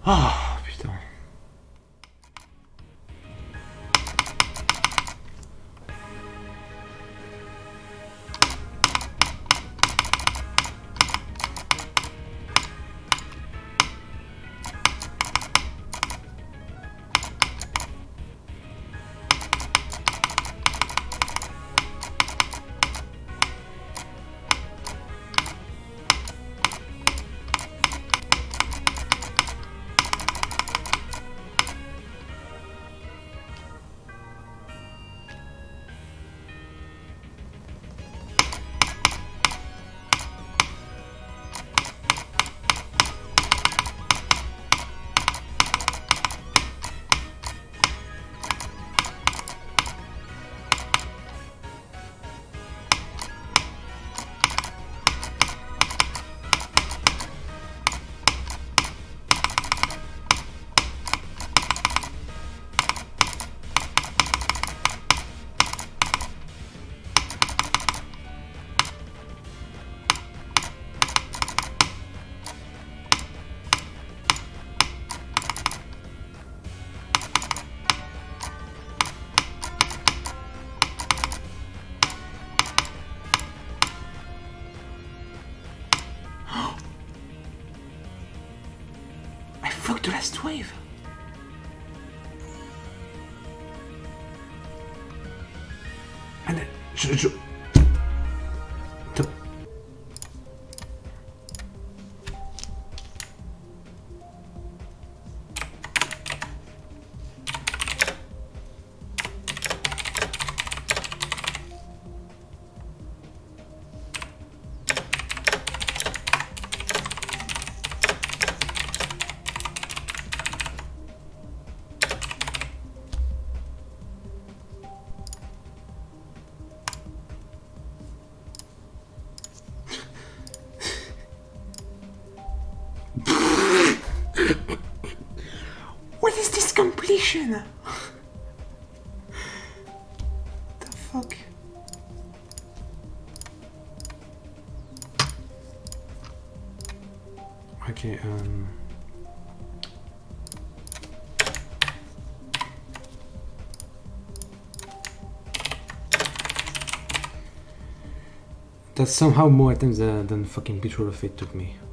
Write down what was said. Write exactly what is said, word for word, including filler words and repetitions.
Ah, putain. Fuck the last wave. And then, je, je... Top. What is this completion? The fuck? Okay, um... that's somehow more attempts than, than fucking Betrayal of Fate took me.